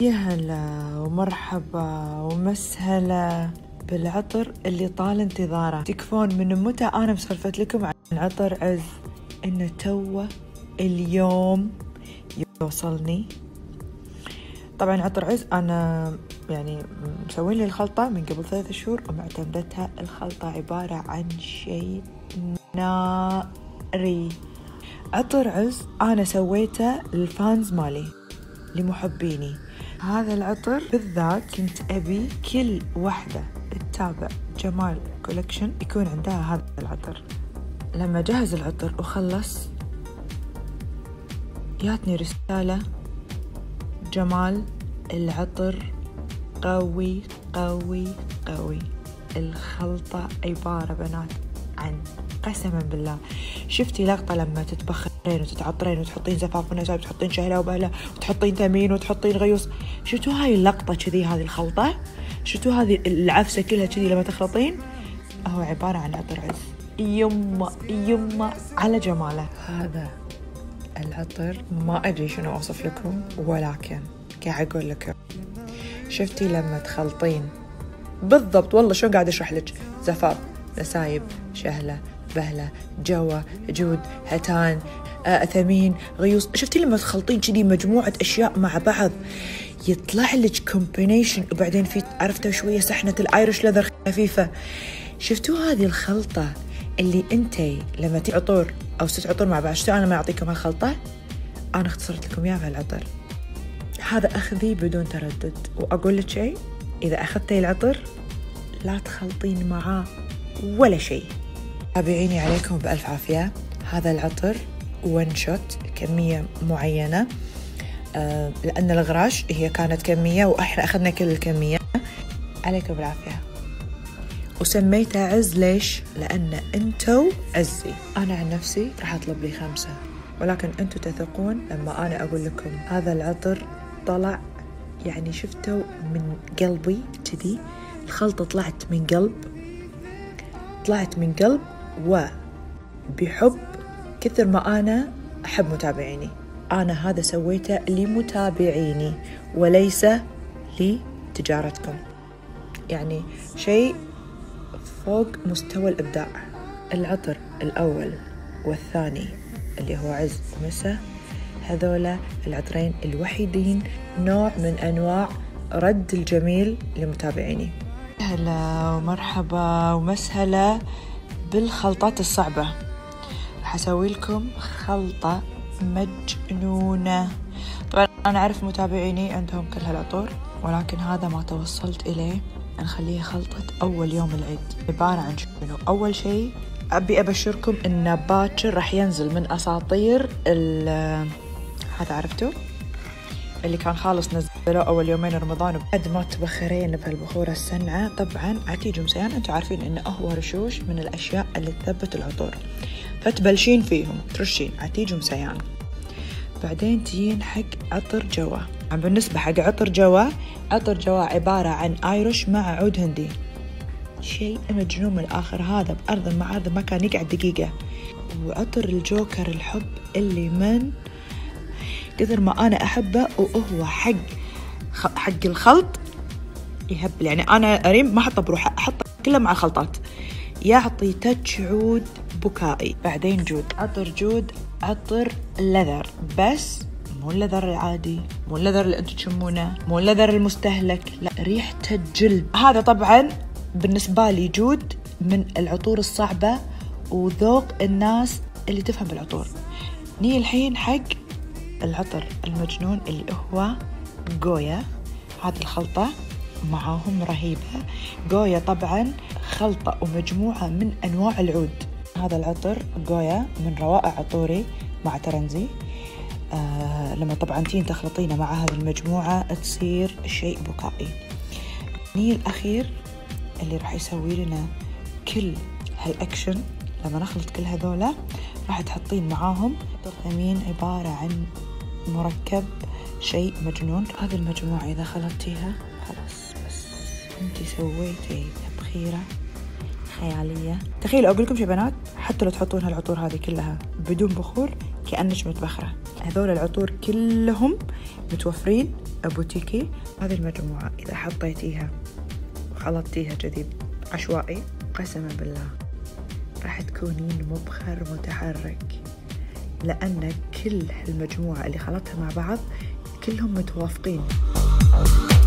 يا هلا ومرحبا ومسهلا بالعطر اللي طال انتظاره. تكفون من متى أنا مسولفت لكم عن عطر عز، إنه توه اليوم يوصلني. طبعا عطر عز أنا يعني مسوين لي الخلطة من قبل 3 شهور ومعتمدتها. الخلطة عبارة عن شيء ناري. عطر عز أنا سويته للفانز مالي، لمحبيني. هذا العطر بالذات كنت أبي كل واحدة تتابع جمال كولكشن يكون عندها هذا العطر. لما جهز العطر وخلص جاتني رسالة: جمال العطر قوي قوي قوي. الخلطة عبارة بنات عن، قسما بالله، شفتي لقطة لما تتبخرين وتتعطرين وتحطين زفاف ونسايب وتحطين شهلة وبهلة وتحطين ثمين وتحطين غيوص؟ شفتوا هاي اللقطة كذي، هذه الخلطة؟ شفتوا هذه العفسة كلها كذي لما تخلطين؟ هو عبارة عن عطر عز. يمه على جماله. هذا العطر ما أدري شنو أوصف لكم، ولكن قاعد أقول لكم، شفتي لما تخلطين بالضبط، والله شو قاعد أشرح لك، زفاف نسايب شهلة بهلة جوة جود هتان ثمين غيوص، شفتي لما تخلطين كذي مجموعة أشياء مع بعض يطلع لك كومبينيشن، وبعدين في عرفتوا شوية سحنة الآيرش لذر خفيفة. شفتوا هذه الخلطة اللي انتي لما عطور أو 6 عطور مع بعض، شفتوا أنا ما أعطيكم هالخلطة، أنا اختصرت لكم إياها بهالعطر. هذا أخذي بدون تردد. وأقول لك شيء، إذا أخذتي العطر لا تخلطين معاه ولا شيء. تابعيني عليكم بألف عافية. هذا العطر 1 شوت، كمية معينة، لأن الغراش هي كانت كمية وإحنا أخذنا كل الكمية. عليكم بالعافية. وسميته عز ليش؟ لأن أنتو عزي. أنا عن نفسي راح أطلب لي 5، ولكن أنتو تثقون لما أنا أقول لكم هذا العطر طلع، يعني شفتوا من قلبي كذي. الخلطة طلعت من قلب وبحب، كثر ما أنا أحب متابعيني. أنا هذا سويته لمتابعيني وليس لتجارتكم، يعني شيء فوق مستوى الإبداع. العطر الأول والثاني اللي هو عز ومسا، هذولا العطرين الوحيدين نوع من أنواع رد الجميل لمتابعيني. هلا ومرحبا ومسهلا بالخلطات الصعبة. راح أسوي لكم خلطة مجنونة. طبعا أنا أعرف متابعيني عندهم كل هالعطور، ولكن هذا ما توصلت إليه. نخليه خلطة أول يوم العيد. عبارة عن شنو؟ أول شيء أبي أبشركم إن باكر راح ينزل من أساطير هذا، عرفتوا اللي كان خالص نزلوه أول يومين رمضان، وبعد ما تبخرين بهالبخورة السنعة طبعا عتيج ومسيان. أنتوا عارفين إنه هو رشوش من الأشياء اللي تثبت العطور، فتبلشين فيهم ترشين عتيج ومسيان. بعدين تجين حق عطر جوا. بالنسبة حق عطر جوا عبارة عن آيرش مع عود هندي، شيء مجنون من الآخر. هذا بأرض المعارض ما كان يقعد دقيقة. وعطر الجوكر الحب اللي من كثر ما أنا أحبه، وهو حق الخلط يهبل، يعني أنا أريم ما أحطه بروحه، أحطه كله مع الخلطات، يعطي تاتش عود بكائي. بعدين عطر جود عطر لذر، بس مو اللذر العادي، مو اللذر اللي أنتوا تشمونه، مو اللذر المستهلك، لا، ريحته جلد. هذا طبعا بالنسبة لي جود من العطور الصعبة وذوق الناس اللي تفهم بالعطور. نيجي الحين حق العطر المجنون اللي هو جويا. هذه الخلطة معاهم رهيبة. جويا طبعا خلطة ومجموعة من أنواع العود. هذا العطر جويا من روائع عطوري مع ترنزي. لما طبعا تين تخلطينه مع هذه المجموعة تصير شيء بكائي. نيجي الأخير اللي راح يسوي لنا كل هالأكشن. لما نخلط كل هذولا راح تحطين معاهم ثمين، عبارة عن مركب شيء مجنون. هذه المجموعة إذا خلطتيها خلاص، بس أنتي سويتي تبخيرة خيالية. تخيلوا أقول لكم شي بنات، حتى لو تحطون هالعطور هذه كلها بدون بخور كأنك متبخرة. هذول العطور كلهم متوفرين بوتيكي. هذه المجموعة إذا حطيتيها وخلطتيها كذي عشوائي، قسما بالله راح تكونين مبخر متحرك، لأن كل المجموعة اللي خلطتها مع بعض كلهم متوافقين.